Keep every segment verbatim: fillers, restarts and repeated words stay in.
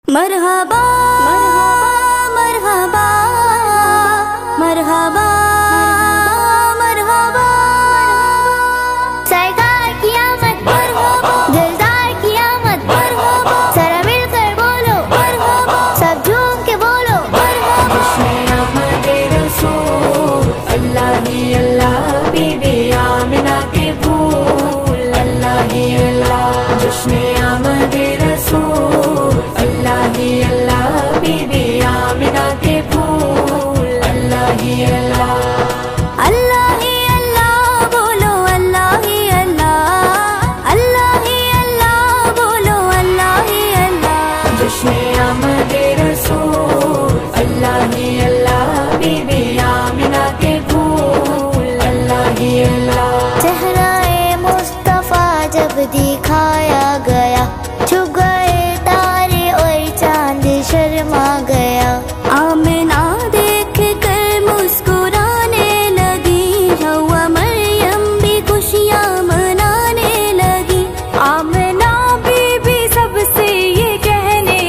مرحبا مرحبا مرحبا مرحبا سرکار کی آمد مرحبا دلدار کی آمد مرحبا ذرا مل کر بولو مرحبا سب جھوم کے بولو مرحبا جشن آمد رسول اللہ ہی اللہ بی بی آمنہ کے پھول اللہ ہی اللہ جشن آمد رسول اللہ ہی اللہ بی بی آمنہ کے پھول اللہ ہی اللہ اللہ ہی اللہ بولو اللہ ہی اللہ اللہ ہی اللہ بولو اللہ ہی اللہ جشن آمد رسول اللہ ہی اللہ بی بی آمنہ کے پھول اللہ ہی اللہ چہرہ مصطفیٰ جب دکھایا گیا چھپ گئے تارے اور چاند شرما گیا آمنہ دیکھ کر مسکرانے لگی حوا مریم بھی خوشیاں منانے لگی آمنہ بی بی سب سے یہ کہنے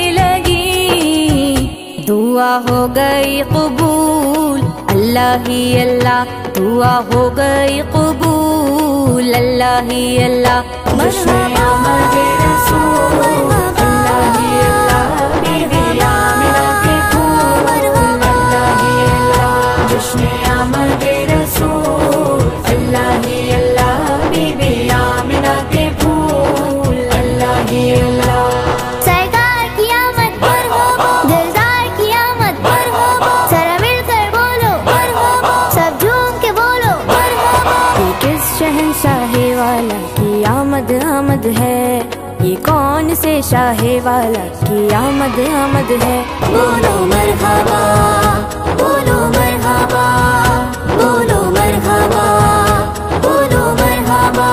لگی دعا ہو گئی قبول اللہ ہی اللہ دعا ہو گئی قبول اللہ ہی اللہ جشن آمد رسول اللہ ہی اللہ بی بی آمنہ کے پھول اللہ ہی اللہ جشن آمد رسول اللہ ہی اللہ بی بی آمنہ کے پھول اللہ ہی اللہ سرکار کی آمد مرحبا دلدار کی آمد مرحبا ذرا مل کر بولو مرحبا سب جھوم کے بولو مرحبا یہ کس شہنشاہ والا کی آمد آمد ہے یہ کون سے شاہ والا کی آمد آمد ہے بولو مرحبا بولو مرحبا بولو مرحبا بولو مرحبا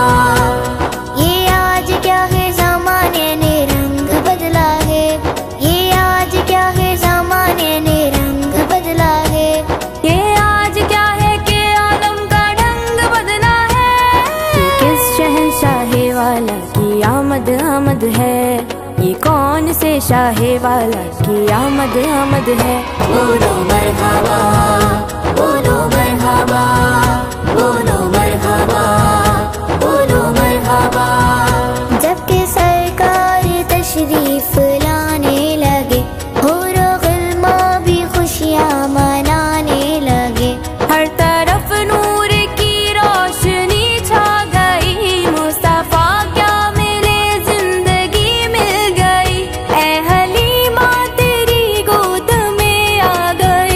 یہ آج کیا ہے زمانے نے رنگ بدلا ہے یہ آج کیا ہے زمانے نے رنگ بدلا ہے یہ آج کیا ہے کہ عالم کا ڈھنگ بدلا ہے یہ کس شہنشاہ والا کی آمد آمد ہے یہ کون سے شاہ والا کی آمد آمد ہے بولو مرحبا بولو مرحبا بولو مرحبا بولو مرحبا جب کہ سرکار تشریف لانے لگے حور و غلماں بھی خوشیاں منانے لگے ہر طرف نور کی روشنی چھا گئی مصطفیٰ کیا ملے زندگی مل گئی اے حلیمہ تیری گود میں آ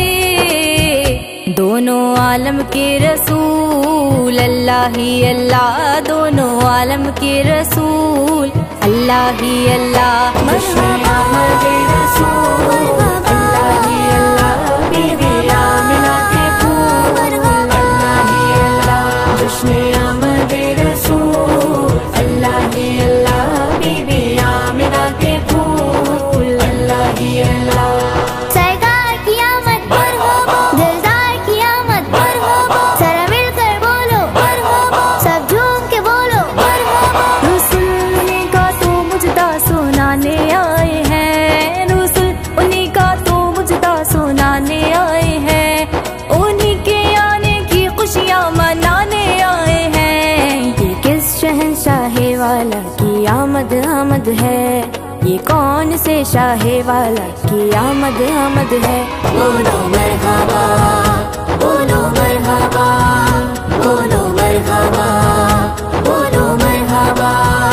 گئے دونوں عالم کے رسول اللہ ہی اللہ دونوں عالم کے رسول اللہ ہی اللہ جشن آمد رسول اللہ ہی اللہ بی بی آمنہ کے پھول اللہ ہی اللہ جشن آمد رسول اللہ ہی اللہ بی بی آمنہ کے پھول اللہ ہی اللہ سرکار کی آمد مرحبا دلدار کی آمد مرحبا ذرا مل کر بولو مرحبا سب جھوم کے بولو مرحبا رسول انہیں کا تو مجدہ سنانے آئے ہیں رسول انہیں کا تو مجدہ سنانے آئے ہیں انہیں کے آنے کی خوشیاں منانے آئے ہیں یہ کس شہنشاہ والا کی آمد آمد ہے یہ کون سے شاہ والا کی آمد آمد ہے بولو مرحبا بولو مرحبا بولو مرحبا بولو مرحبا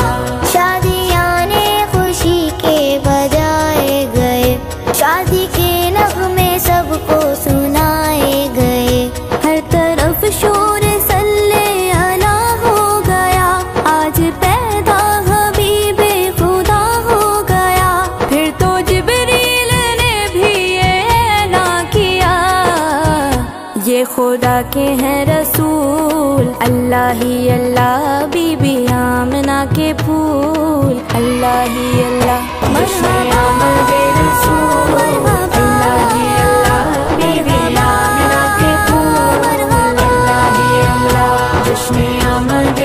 شادیاں نے خوشی کے بجائے گئے شادی کے نغمے سب کو سنائے گئے ہر طرف شور صلی اللہ ہو گیا آج پیدا حبیب خدا ہو گیا پھر تو جبریل نے بھی اعلان کیا یہ خدا کے ہیں رسول اللہ ہی اللہ بی بی آمنہ کے پھول اللہ ہی اللہ جشن آمد رسول اللہ ہی اللہ بی بی آمنہ کے پھول اللہ ہی اللہ جشن آمد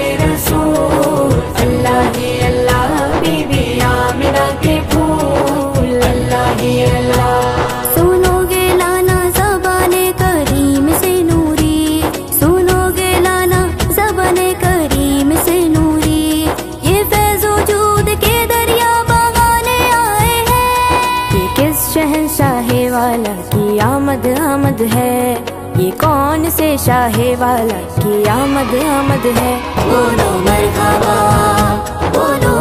رسول اللہ ہی اللہ بی بی آمنہ کے پھول اللہ اللہ ہی اللہ سنو گے لانا زبانے کریم سے نوری سنو گے لانا زبانے کریم سے نوری یہ فیض وجود کے دریا بہانے آئے ہیں یہ کس شہنشاہ والا کی آمد آمد ہے یہ کون سے شاہ والا کی آمد آمد ہے بولو مرحبا بولو